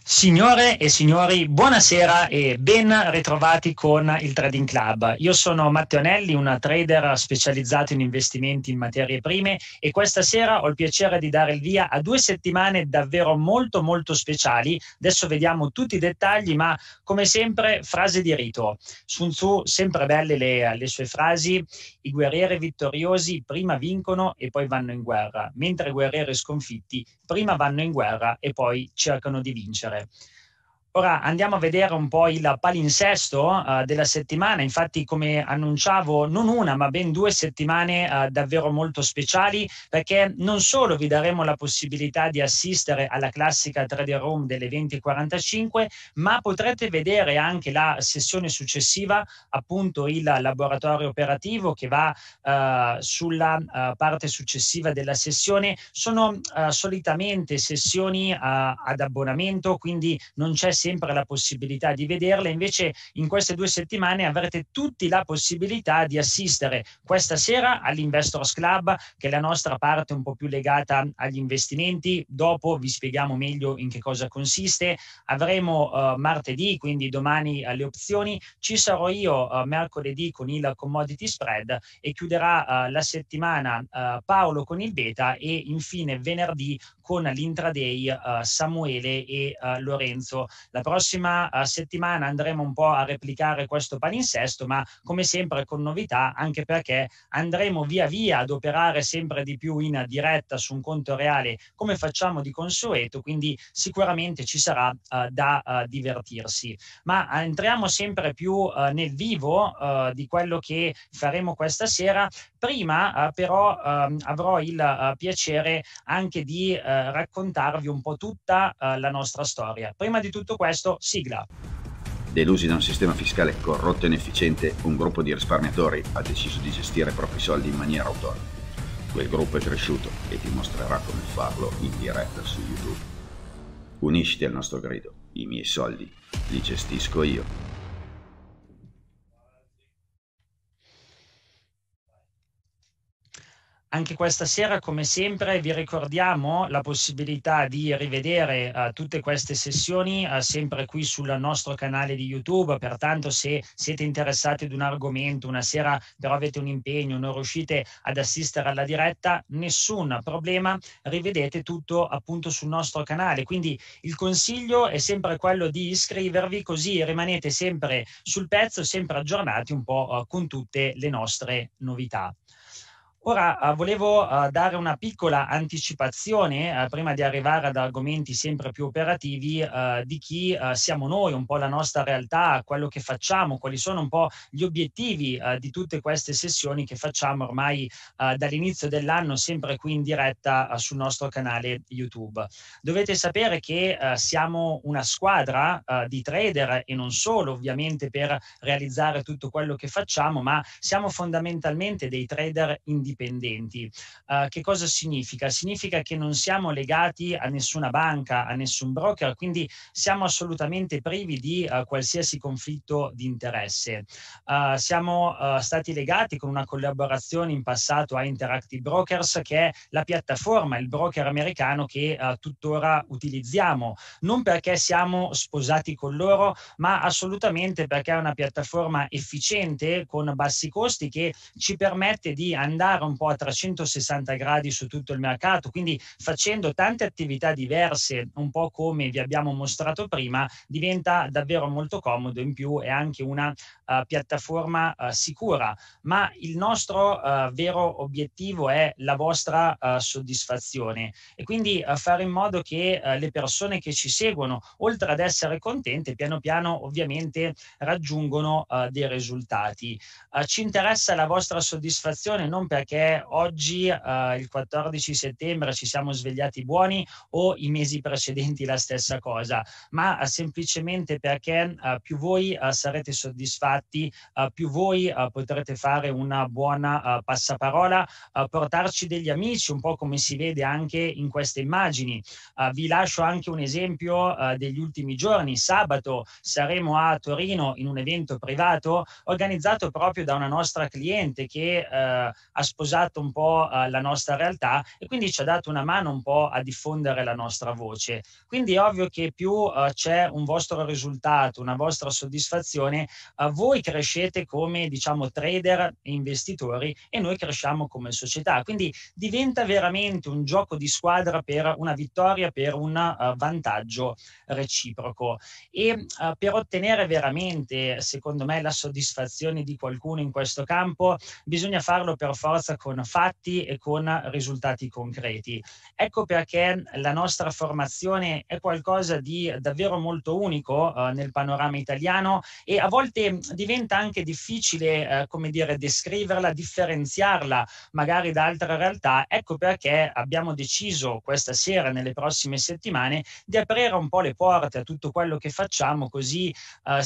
Signore e signori, buonasera e ben ritrovati con il Trading Club. Io sono Matteo Anelli, un trader specializzato in investimenti in materie prime e questa sera ho il piacere di dare il via a 2 settimane davvero molto speciali. Adesso vediamo tutti i dettagli, ma come sempre frase di rito. Sun Tzu, sempre belle le sue frasi: i guerrieri vittoriosi prima vincono e poi vanno in guerra, mentre i guerrieri sconfitti prima vanno in guerra e poi cercano di vincere. Ora andiamo a vedere un po' il palinsesto della settimana. Infatti, come annunciavo, non una ma ben 2 settimane davvero molto speciali, perché non solo vi daremo la possibilità di assistere alla classica Trader Room delle 20:45, ma potrete vedere anche la sessione successiva, appunto il laboratorio operativo che va sulla parte successiva della sessione. Sono solitamente sessioni ad abbonamento, quindi non c'è sempre la possibilità di vederle. Invece in queste 2 settimane avrete tutti la possibilità di assistere questa sera all'Investors Club, che è la nostra parte un po' più legata agli investimenti. Dopo vi spieghiamo meglio in che cosa consiste. Avremo martedì, quindi domani, alle opzioni. Ci sarò io mercoledì con il commodity spread e chiuderà la settimana Paolo con il beta, e infine venerdì con l'intraday Samuele e Lorenzo. La prossima settimana andremo un po' a replicare questo palinsesto, ma come sempre con novità, anche perché andremo via via ad operare sempre di più in diretta su un conto reale, come facciamo di consueto, quindi sicuramente ci sarà da divertirsi. Ma entriamo sempre più nel vivo di quello che faremo questa sera. Prima però avrò il piacere anche di raccontarvi un po' tutta la nostra storia. Prima di tutto questo, sigla. Delusi da un sistema fiscale corrotto e inefficiente, un gruppo di risparmiatori ha deciso di gestire i propri soldi in maniera autonoma. Quel gruppo è cresciuto e ti mostrerà come farlo in diretta su YouTube. Unisciti al nostro grido. I miei soldi li gestisco io. Anche questa sera, come sempre, vi ricordiamo la possibilità di rivedere tutte queste sessioni sempre qui sul nostro canale di YouTube. Pertanto, se siete interessati ad un argomento, una sera però avete un impegno, non riuscite ad assistere alla diretta, nessun problema, rivedete tutto appunto sul nostro canale. Quindi il consiglio è sempre quello di iscrivervi, così rimanete sempre sul pezzo, sempre aggiornati un po' con tutte le nostre novità. Ora volevo dare una piccola anticipazione prima di arrivare ad argomenti sempre più operativi di chi siamo noi, un po' la nostra realtà, quello che facciamo, quali sono un po' gli obiettivi di tutte queste sessioni che facciamo ormai dall'inizio dell'anno, sempre qui in diretta sul nostro canale YouTube. Dovete sapere che siamo una squadra di trader, e non solo ovviamente per realizzare tutto quello che facciamo, ma siamo fondamentalmente dei trader indipendenti. Che cosa significa? Significa che non siamo legati a nessuna banca, a nessun broker, quindi siamo assolutamente privi di qualsiasi conflitto di interesse. Siamo stati legati con una collaborazione in passato a Interactive Brokers, che è la piattaforma, il broker americano che tuttora utilizziamo, non perché siamo sposati con loro, ma assolutamente perché è una piattaforma efficiente con bassi costi, che ci permette di andare un po' a 360 gradi su tutto il mercato, quindi facendo tante attività diverse, un po' come vi abbiamo mostrato prima, diventa davvero molto comodo. In più è anche una piattaforma sicura, ma il nostro vero obiettivo è la vostra soddisfazione, e quindi fare in modo che le persone che ci seguono, oltre ad essere contente, piano piano ovviamente raggiungono dei risultati. Ci interessa la vostra soddisfazione non perché oggi, il 14 settembre, ci siamo svegliati buoni, o i mesi precedenti la stessa cosa, ma semplicemente perché più voi sarete soddisfatti, più voi potrete fare una buona passaparola, portarci degli amici, un po' come si vede anche in queste immagini. Vi lascio anche un esempio degli ultimi giorni. Sabato saremo a Torino in un evento privato organizzato proprio da una nostra cliente che ha sposato sposato un po' la nostra realtà e quindi ci ha dato una mano un po' a diffondere la nostra voce. Quindi è ovvio che più c'è un vostro risultato, una vostra soddisfazione, voi crescete come, diciamo, trader e investitori e noi cresciamo come società. Quindi diventa veramente un gioco di squadra per una vittoria, per un vantaggio reciproco. E per ottenere veramente, secondo me, la soddisfazione di qualcuno in questo campo, bisogna farlo per forza con fatti e con risultati concreti. Ecco perché la nostra formazione è qualcosa di davvero molto unico nel panorama italiano e a volte diventa anche difficile, come dire, descriverla, differenziarla magari da altre realtà. Ecco perché abbiamo deciso questa sera, nelle prossime settimane, di aprire un po' le porte a tutto quello che facciamo, così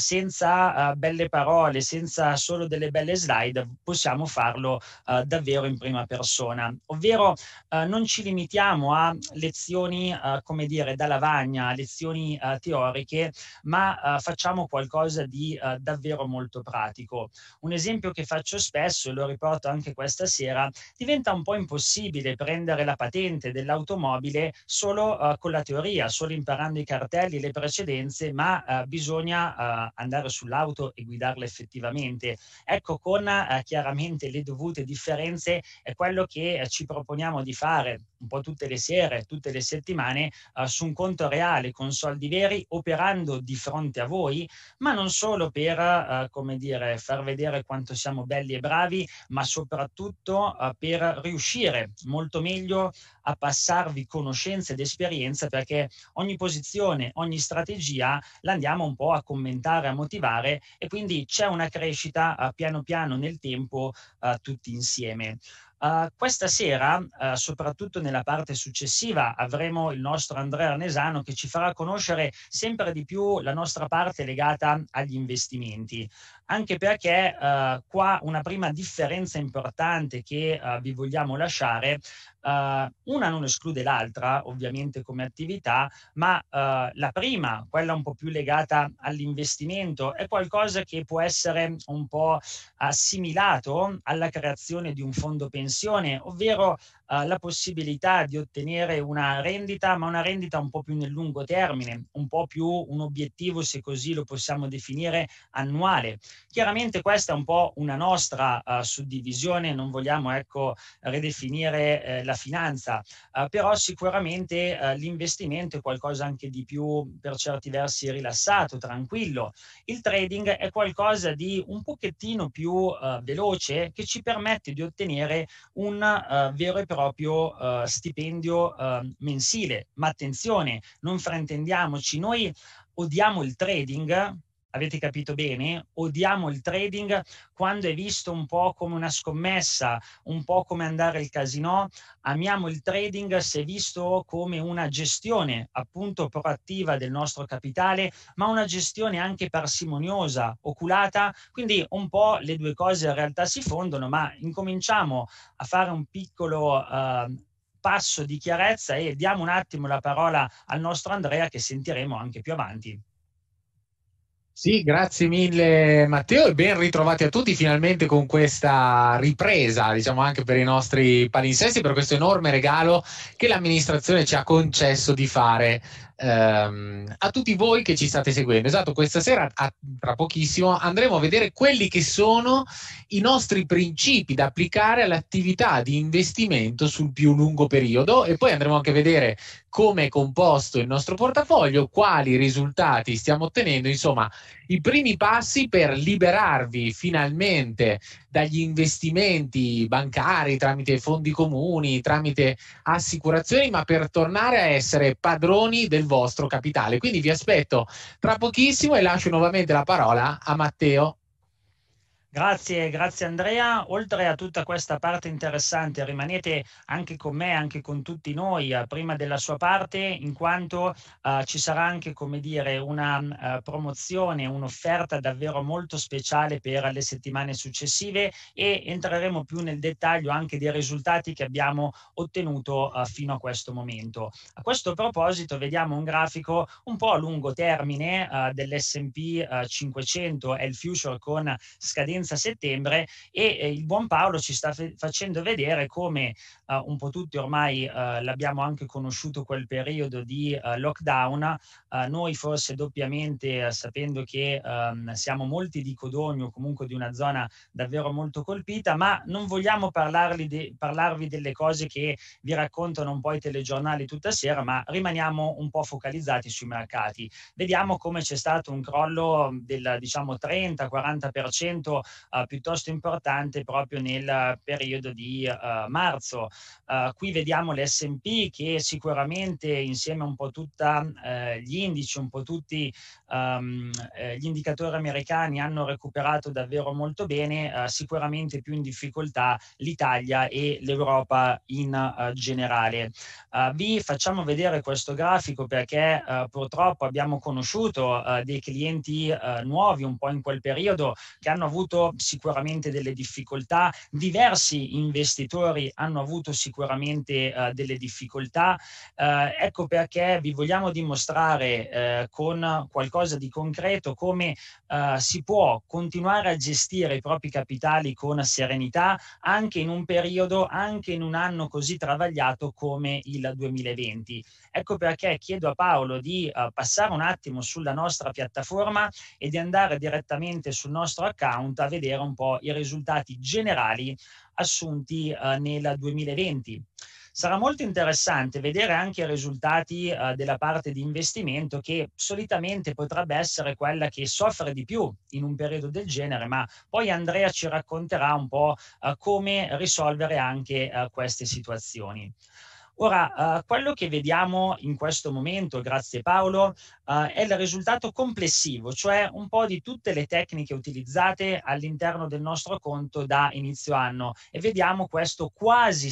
senza belle parole, senza solo delle belle slide, possiamo farlo davvero in prima persona. Ovvero non ci limitiamo a lezioni, come dire, da lavagna, lezioni teoriche, ma facciamo qualcosa di davvero molto pratico. Un esempio che faccio spesso, e lo riporto anche questa sera: diventa un po' impossibile prendere la patente dell'automobile solo con la teoria, solo imparando i cartelli, le precedenze, ma bisogna andare sull'auto e guidarla effettivamente. Ecco, con chiaramente le dovute differenze, è quello che ci proponiamo di fare un po' tutte le sere, tutte le settimane, su un conto reale, con soldi veri, operando di fronte a voi, ma non solo per, come dire, far vedere quanto siamo belli e bravi, ma soprattutto per riuscire molto meglio a passarvi conoscenza ed esperienza, perché ogni posizione, ogni strategia la andiamo un po' a commentare, a motivare, e quindi c'è una crescita piano piano nel tempo tutti insieme. Questa sera, soprattutto nella parte successiva, avremo il nostro Andrea Arnesano che ci farà conoscere sempre di più la nostra parte legata agli investimenti, anche perché qua una prima differenza importante che vi vogliamo lasciare, una non esclude l'altra ovviamente come attività, ma la prima, quella un po' più legata all'investimento, è qualcosa che può essere un po' assimilato alla creazione di un fondo pensione, ovvero la possibilità di ottenere una rendita, ma una rendita un po' più nel lungo termine, un po' più un obiettivo, se così lo possiamo definire, annuale. Chiaramente questa è un po' una nostra suddivisione, non vogliamo, ecco, ridefinire la finanza, però sicuramente l'investimento è qualcosa anche di più, per certi versi, rilassato, tranquillo. Il trading è qualcosa di un pochettino più veloce, che ci permette di ottenere un vero e proprio stipendio mensile. Ma attenzione, non fraintendiamoci, noi odiamo il trading. Avete capito bene? Odiamo il trading quando è visto un po' come una scommessa, un po' come andare al casinò. Amiamo il trading se visto come una gestione appunto proattiva del nostro capitale, ma una gestione anche parsimoniosa, oculata. Quindi un po' le due cose in realtà si fondono, ma incominciamo a fare un piccolo passo di chiarezza e diamo un attimo la parola al nostro Andrea, che sentiremo anche più avanti. Sì, grazie mille Matteo e ben ritrovati a tutti finalmente con questa ripresa, diciamo anche per i nostri palinsesti, per questo enorme regalo che l'amministrazione ci ha concesso di fare a tutti voi che ci state seguendo. Esatto, questa sera, tra pochissimo, andremo a vedere quelli che sono i nostri principi da applicare all'attività di investimento sul più lungo periodo e poi andremo anche a vedere come è composto il nostro portafoglio, quali risultati stiamo ottenendo, insomma, i primi passi per liberarvi finalmente dagli investimenti bancari tramite fondi comuni, tramite assicurazioni, ma per tornare a essere padroni del vostro capitale. Quindi vi aspetto tra pochissimo e lascio nuovamente la parola a Matteo. Grazie Andrea. Oltre a tutta questa parte interessante, rimanete anche con me, anche con tutti noi, prima della sua parte, in quanto ci sarà anche, come dire, una promozione, un'offerta davvero molto speciale per le settimane successive e entreremo più nel dettaglio anche dei risultati che abbiamo ottenuto fino a questo momento. A questo proposito vediamo un grafico un po' a lungo termine dell'S&P 500, è il future con scadenza scadenza a settembre, e il buon Paolo ci sta facendo vedere come un po' tutti ormai l'abbiamo anche conosciuto quel periodo di lockdown, noi forse doppiamente, sapendo che siamo molti di Codogno, comunque di una zona davvero molto colpita, ma non vogliamo parlarvi delle cose che vi raccontano un po' i telegiornali tutta sera, ma rimaniamo un po' focalizzati sui mercati. Vediamo come c'è stato un crollo del, diciamo, 30-40% piuttosto importante proprio nel periodo di marzo. Qui vediamo l'S&P che sicuramente, insieme a un po' tutta gli indici, un po' tutti gli indicatori americani, hanno recuperato davvero molto bene, sicuramente più in difficoltà l'Italia e l'Europa in generale. Vi facciamo vedere questo grafico perché purtroppo abbiamo conosciuto dei clienti nuovi un po' in quel periodo che hanno avuto sicuramente delle difficoltà, diversi investitori hanno avuto sicuramente delle difficoltà, ecco perché vi vogliamo dimostrare con qualcosa di concreto come si può continuare a gestire i propri capitali con serenità anche in un periodo, anche in un anno così travagliato come il 2020. Ecco perché chiedo a Paolo di passare un attimo sulla nostra piattaforma e di andare direttamente sul nostro account a vedere un po' i risultati generali assunti nel 2020. Sarà molto interessante vedere anche i risultati della parte di investimento, che solitamente potrebbe essere quella che soffre di più in un periodo del genere, ma poi Andrea ci racconterà un po' come risolvere anche queste situazioni. Ora, quello che vediamo in questo momento, grazie Paolo, è il risultato complessivo, cioè un po' di tutte le tecniche utilizzate all'interno del nostro conto da inizio anno, e vediamo questo quasi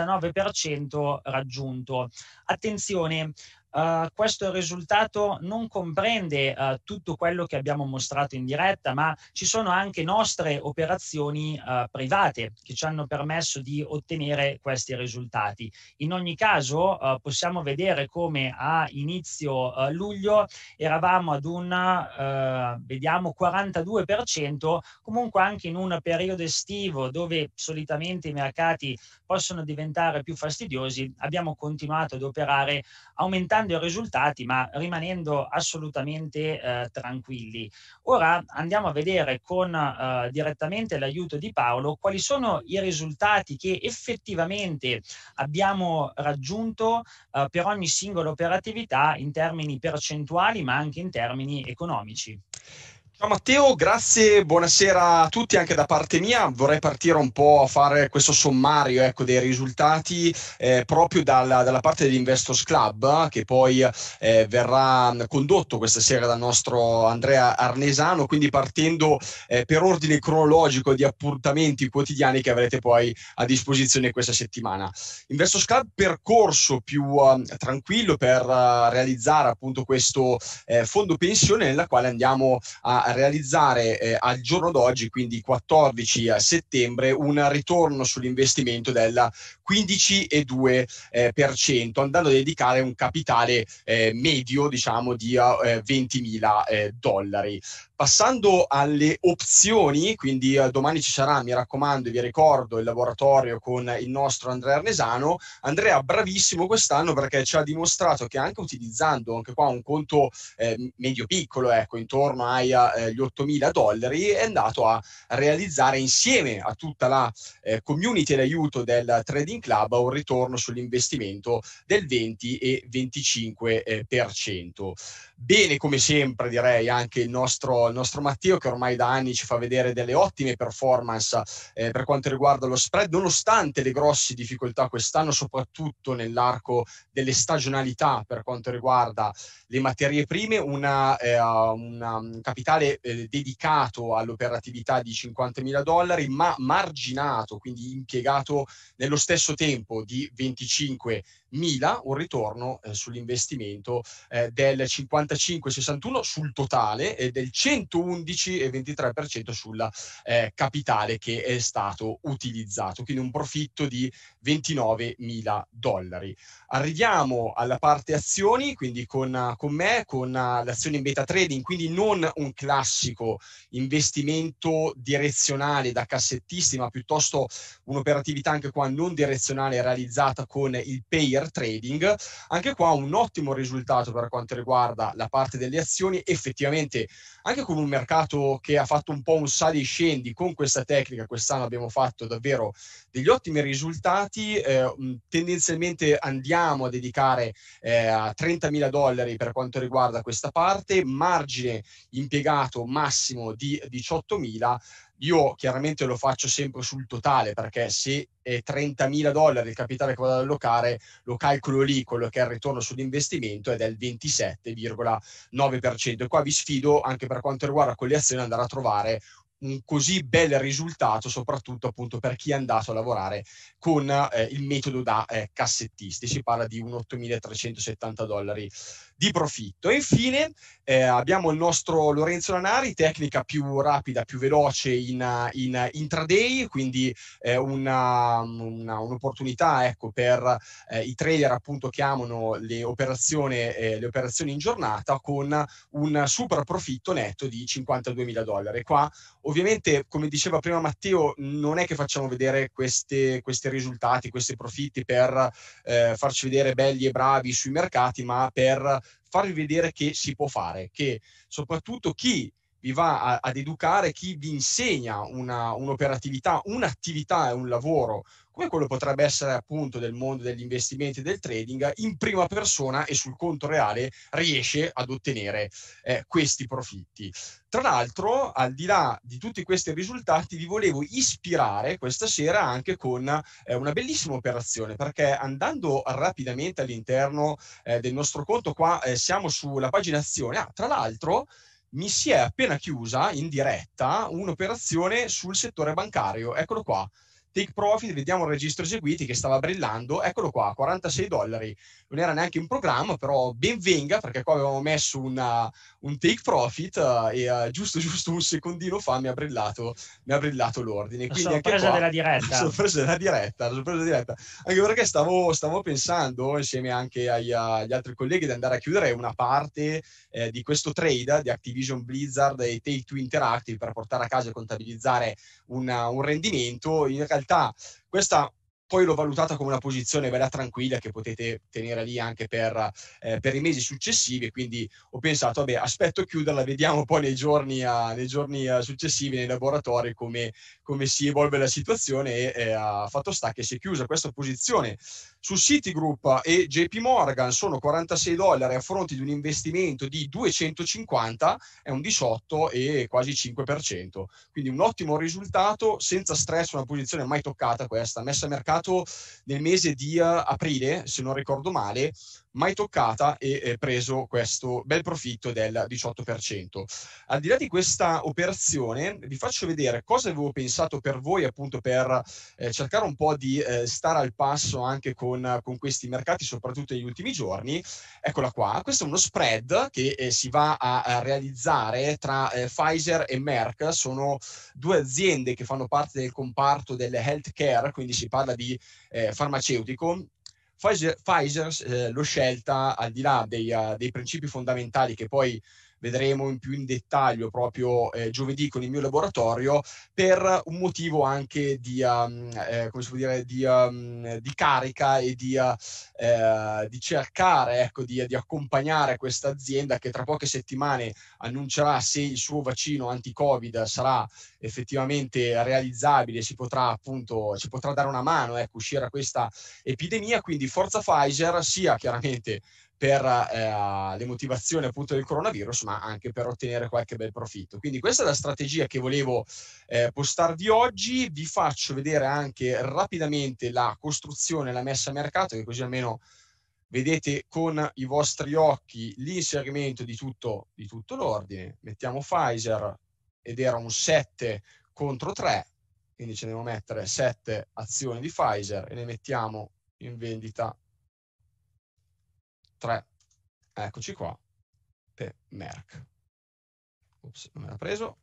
79% raggiunto. Attenzione, questo risultato non comprende tutto quello che abbiamo mostrato in diretta, ma ci sono anche nostre operazioni private che ci hanno permesso di ottenere questi risultati. In ogni caso possiamo vedere come a inizio luglio eravamo ad un vediamo 42%, comunque anche in un periodo estivo dove solitamente i mercati possono diventare più fastidiosi, abbiamo continuato ad operare aumentando i risultati ma rimanendo assolutamente tranquilli. Ora andiamo a vedere con direttamente l'aiuto di Paolo quali sono i risultati che effettivamente abbiamo raggiunto per ogni singola operatività in termini percentuali ma anche in termini economici. Ciao Matteo, grazie, buonasera a tutti anche da parte mia. Vorrei partire un po' a fare questo sommario, ecco, dei risultati proprio dalla parte dell'Investors Club, che poi verrà condotto questa sera dal nostro Andrea Arnesano, quindi partendo per ordine cronologico di appuntamenti quotidiani che avrete poi a disposizione questa settimana. Investors Club, percorso più tranquillo per realizzare appunto questo fondo pensione, nella quale andiamo a realizzare al giorno d'oggi, quindi 14 settembre, un ritorno sull'investimento del 15,2%, andando a dedicare un capitale medio, diciamo, di $20.000. Passando alle opzioni, quindi domani ci sarà, mi raccomando, vi ricordo, il laboratorio con il nostro Andrea Arnesano. Andrea, bravissimo quest'anno, perché ci ha dimostrato che anche utilizzando anche qua un conto medio piccolo, ecco, intorno agli $8.000, è andato a realizzare insieme a tutta la community d'aiuto del Trading Club un ritorno sull'investimento del 20 e 25%. Bene, come sempre direi anche il nostro Matteo, che ormai da anni ci fa vedere delle ottime performance per quanto riguarda lo spread, nonostante le grosse difficoltà quest'anno, soprattutto nell'arco delle stagionalità per quanto riguarda le materie prime, un capitale dedicato all'operatività di $50.000, ma marginato, quindi impiegato nello stesso tempo, di $25.000, un ritorno sull'investimento del 55,61 sul totale e del 111,23% sul capitale che è stato utilizzato, quindi un profitto di $29.000. Arriviamo alla parte azioni, quindi con me, con l'azione in beta trading, quindi non un classico investimento direzionale da cassettisti, ma piuttosto un'operatività anche qua non direzionale realizzata con il pair trading. Anche qua un ottimo risultato per quanto riguarda la parte delle azioni, effettivamente anche con un mercato che ha fatto un po' un sali e scendi. Con questa tecnica quest'anno abbiamo fatto davvero degli ottimi risultati. Tendenzialmente andiamo a dedicare a $30.000 per quanto riguarda questa parte, margine impiegato massimo di 18.000. Io chiaramente lo faccio sempre sul totale, perché se è $30.000 il capitale che vado ad allocare, lo calcolo lì, quello che è il ritorno sull'investimento ed è il 27,9%. E qua vi sfido, anche per quanto riguarda con le azioni, andare a trovare un così bel risultato, soprattutto appunto per chi è andato a lavorare con il metodo da cassettisti. Si parla di un $8.370 di profitto. E infine abbiamo il nostro Lorenzo Lanari, tecnica più rapida, più veloce in intraday, quindi un'opportunità, ecco, per i trader appunto che amano le operazioni in giornata, con un super profitto netto di $52.000. Qua ovviamente, come diceva prima Matteo, non è che facciamo vedere questi risultati, questi profitti per farci vedere belli e bravi sui mercati, ma per farvi vedere che si può fare, che soprattutto chi vi va ad educare, chi vi insegna un'operatività, un'attività e un lavoro come quello potrebbe essere appunto del mondo degli investimenti e del trading, in prima persona e sul conto reale riesce ad ottenere questi profitti. Tra l'altro, al di là di tutti questi risultati, vi volevo ispirare questa sera anche con una bellissima operazione, perché andando rapidamente all'interno del nostro conto, qua siamo sulla pagina azione. Tra l'altro mi si è appena chiusa in diretta un'operazione sul settore bancario. Eccolo qua. Take profit, vediamo il registro eseguiti che stava brillando, eccolo qua, $46. Non era neanche in programma, però ben venga, perché qua avevamo messo un take profit e giusto un secondino fa mi ha brillato l'ordine. La Quindi anche sorpresa qua della la diretta. sorpresa della diretta, anche perché stavo pensando, insieme anche agli altri colleghi, di andare a chiudere una parte di questo trade di Activision Blizzard e Take-Two Interactive per portare a casa e contabilizzare un rendimento. In realtà questa poi l'ho valutata come una posizione bella tranquilla che potete tenere lì anche per i mesi successivi, e quindi ho pensato, vabbè, aspetto chiuderla, vediamo poi nei giorni successivi nei laboratori come si evolve la situazione. E fatto sta che si è chiusa questa posizione su Citigroup e JP Morgan, sono $46 a fronte di un investimento di 250, è un 18 e quasi 5%, quindi un ottimo risultato, senza stress, una posizione mai toccata questa, messa a mercato nel mese di aprile, se non ricordo male, mai toccata, e preso questo bel profitto del 18%. Al di là di questa operazione, vi faccio vedere cosa avevo pensato per voi, appunto per cercare un po' di stare al passo anche con questi mercati, soprattutto negli ultimi giorni. Eccola qua, questo è uno spread che si va a realizzare tra Pfizer e Merck. Sono due aziende che fanno parte del comparto del healthcare, quindi si parla di farmaceutico. Pfizer l'ho scelta al di là dei principi fondamentali che poi vedremo in più in dettaglio proprio giovedì con il mio laboratorio, per un motivo anche di come si può dire, di carica e di cercare, ecco, di accompagnare questa azienda che tra poche settimane annuncerà se il suo vaccino anti-Covid sarà effettivamente realizzabile, ci potrà dare una mano, ecco, uscire da questa epidemia. Quindi forza Pfizer, sia chiaramente per le motivazioni appunto del coronavirus, ma anche per ottenere qualche bel profitto. Quindi questa è la strategia che volevo postarvi oggi. Vi faccio vedere anche rapidamente la costruzione, la messa a mercato, che così almeno vedete con i vostri occhi l'inserimento di tutto l'ordine. Mettiamo Pfizer ed era un 7 contro 3, quindi ce ne devo mettere 7 azioni di Pfizer e ne mettiamo in vendita 3, eccoci qua, per Merck. Ops, non me l'ha preso.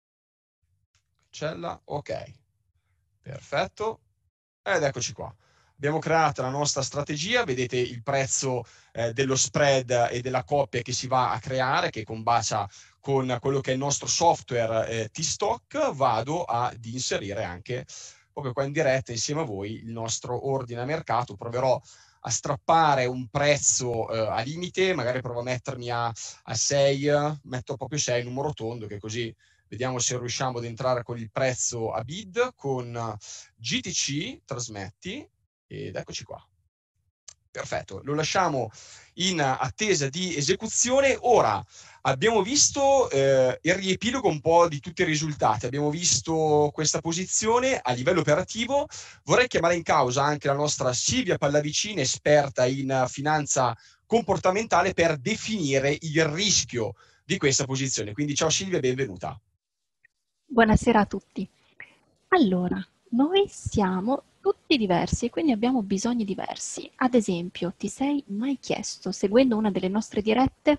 Cancella, ok, perfetto, ed eccoci qua. Abbiamo creato la nostra strategia, vedete il prezzo dello spread e della coppia che si va a creare, che combacia con quello che è il nostro software T-Stock. Vado ad inserire anche proprio qua in diretta insieme a voi il nostro ordine a mercato. Proverò a strappare un prezzo a limite, magari provo a mettermi a 6, metto proprio 6, numero tondo, che così vediamo se riusciamo ad entrare con il prezzo a bid, con GTC, trasmetti, ed eccoci qua. Perfetto, lo lasciamo in attesa di esecuzione. Ora abbiamo visto il riepilogo un po' di tutti i risultati, abbiamo visto questa posizione a livello operativo. Vorrei chiamare in causa anche la nostra Silvia Pallavicini, esperta in finanza comportamentale, per definire il rischio di questa posizione. Quindi ciao Silvia, benvenuta. Buonasera a tutti. Allora, noi siamo tutti diversi e quindi abbiamo bisogni diversi. Ad esempio, ti sei mai chiesto, seguendo una delle nostre dirette,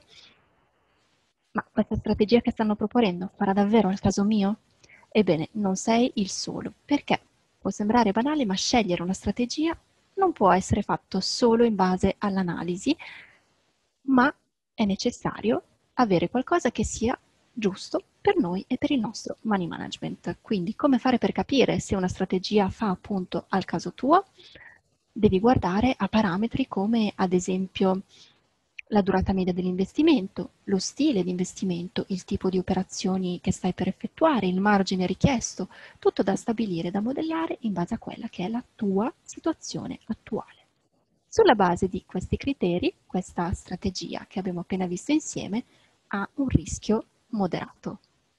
ma questa strategia che stanno proponendo farà davvero al caso mio? Ebbene, non sei il solo, perché può sembrare banale, ma scegliere una strategia non può essere fatto solo in base all'analisi, ma è necessario avere qualcosa che sia giusto per noi e per il nostro money management. Quindi come fare per capire se una strategia fa appunto al caso tuo? Devi guardare a parametri come ad esempio la durata media dell'investimento, lo stile di investimento, il tipo di operazioni che stai per effettuare, il margine richiesto, tutto da stabilire, da modellare in base a quella che è la tua situazione attuale. Sulla base di questi criteri, questa strategia che abbiamo appena visto insieme ha un rischio moderato.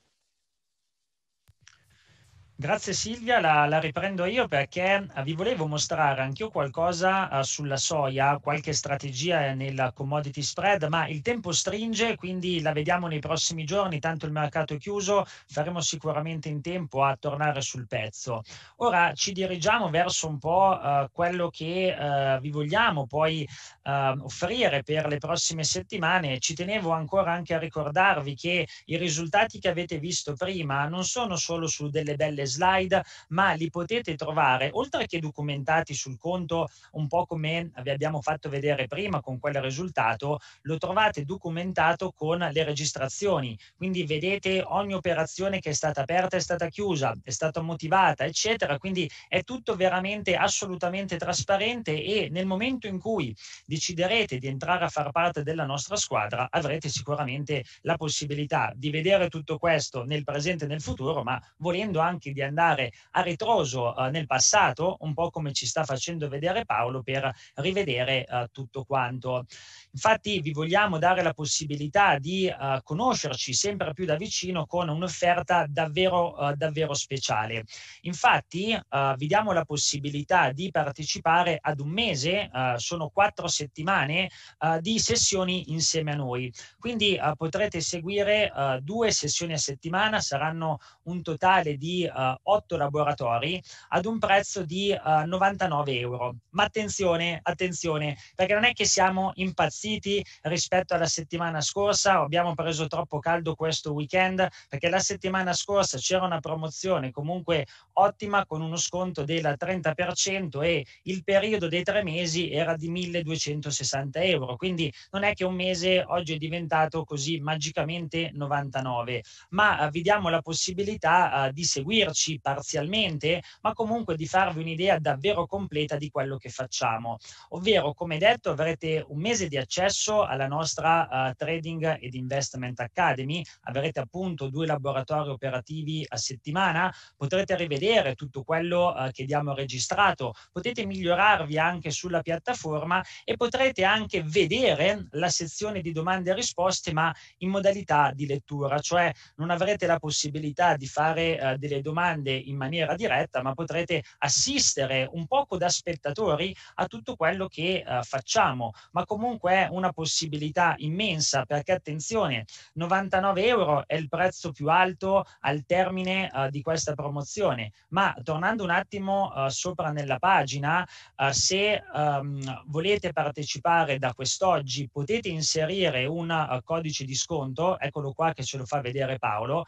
Grazie Silvia, la riprendo io perché vi volevo mostrare anch'io qualcosa sulla soia, qualche strategia nel commodity spread, ma il tempo stringe, quindi la vediamo nei prossimi giorni, tanto il mercato è chiuso, faremo sicuramente in tempo a tornare sul pezzo. Ora ci dirigiamo verso un po' quello che vi vogliamo poi offrire per le prossime settimane. Ci tenevo ancora anche a ricordarvi che i risultati che avete visto prima non sono solo su delle belle slide, ma li potete trovare, oltre che documentati sul conto, un po' come vi abbiamo fatto vedere prima con quel risultato, lo trovate documentato con le registrazioni. Quindi vedete ogni operazione che è stata aperta, è stata chiusa, è stata motivata, eccetera. Quindi è tutto veramente assolutamente trasparente e nel momento in cui deciderete di entrare a far parte della nostra squadra, avrete sicuramente la possibilità di vedere tutto questo nel presente e nel futuro, ma volendo anche di andare a ritroso nel passato, un po' come ci sta facendo vedere Paolo, per rivedere tutto quanto. Infatti vi vogliamo dare la possibilità di conoscerci sempre più da vicino con un'offerta davvero, davvero speciale. Infatti vi diamo la possibilità di partecipare ad un mese, sono 4 settimane di sessioni insieme a noi. Quindi potrete seguire 2 sessioni a settimana, saranno un totale di 8 laboratori ad un prezzo di 99 euro. Ma attenzione, attenzione, perché non è che siamo impazziti rispetto alla settimana scorsa, abbiamo preso troppo caldo questo weekend, perché la settimana scorsa c'era una promozione comunque ottima con uno sconto del 30% e il periodo dei 3 mesi era di 1260 euro. Quindi non è che un mese oggi è diventato così magicamente 99, ma vi diamo la possibilità di seguirci parzialmente, ma comunque di farvi un'idea davvero completa di quello che facciamo. Ovvero, come detto, avrete un mese di accesso alla nostra Trading ed Investment Academy, avrete appunto 2 laboratori operativi a settimana, potrete rivedere tutto quello che abbiamo registrato, potete migliorarvi anche sulla piattaforma e potrete anche vedere la sezione di domande e risposte, ma in modalità di lettura, cioè non avrete la possibilità di fare delle domande domande in maniera diretta, ma potrete assistere un poco da spettatori a tutto quello che facciamo, ma comunque è una possibilità immensa, perché attenzione, 99 euro è il prezzo più alto al termine di questa promozione, ma tornando un attimo sopra nella pagina, se volete partecipare da quest'oggi potete inserire un codice di sconto, eccolo qua che ce lo fa vedere Paolo,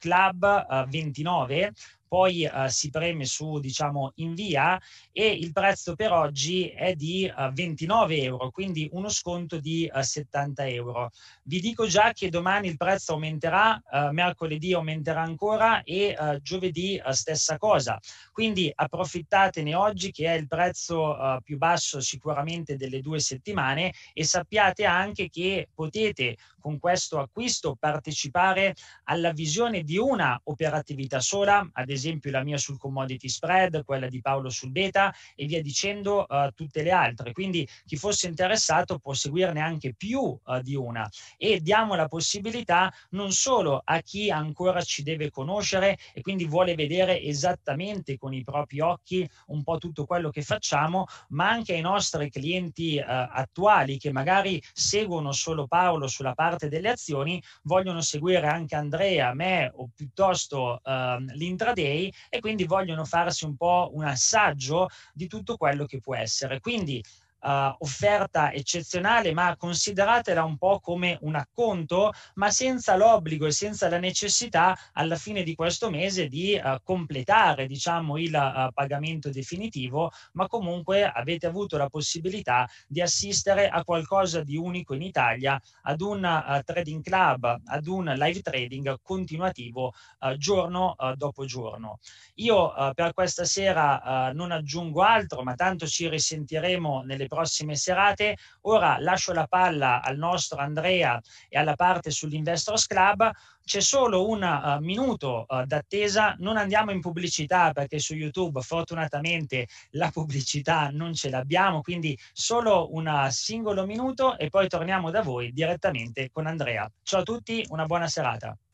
Club 29, poi si preme su, diciamo, invia, e il prezzo per oggi è di 29 euro, quindi uno sconto di 70 euro. Vi dico già che domani il prezzo aumenterà, mercoledì aumenterà ancora e giovedì stessa cosa. Quindi approfittatene oggi, che è il prezzo più basso sicuramente delle 2 settimane, e sappiate anche che potete con questo acquisto partecipare alla visione di una operatività sola, ad esempio la mia sul commodity spread, quella di Paolo sul beta e via dicendo, tutte le altre. Quindi chi fosse interessato può seguirne anche più di una, e diamo la possibilità non solo a chi ancora ci deve conoscere e quindi vuole vedere esattamente con i propri occhi un po' tutto quello che facciamo, ma anche ai nostri clienti attuali che magari seguono solo Paolo sulla parte delle azioni, vogliono seguire anche Andrea, me o piuttosto l'intraday, e quindi vogliono farsi un po' un assaggio di tutto quello che può essere. Quindi offerta eccezionale, ma consideratela un po' come un acconto, ma senza l'obbligo e senza la necessità alla fine di questo mese di completare, diciamo, il pagamento definitivo, ma comunque avete avuto la possibilità di assistere a qualcosa di unico in Italia, ad un trading club, ad un live trading continuativo giorno dopo giorno. Io per questa sera non aggiungo altro, ma tanto ci risentiremo nelle prossime serate. Ora lascio la palla al nostro Andrea e alla parte sull'Investors Club. C'è solo un minuto d'attesa, non andiamo in pubblicità perché su YouTube fortunatamente la pubblicità non ce l'abbiamo, quindi solo un singolo minuto e poi torniamo da voi direttamente con Andrea. Ciao a tutti, una buona serata.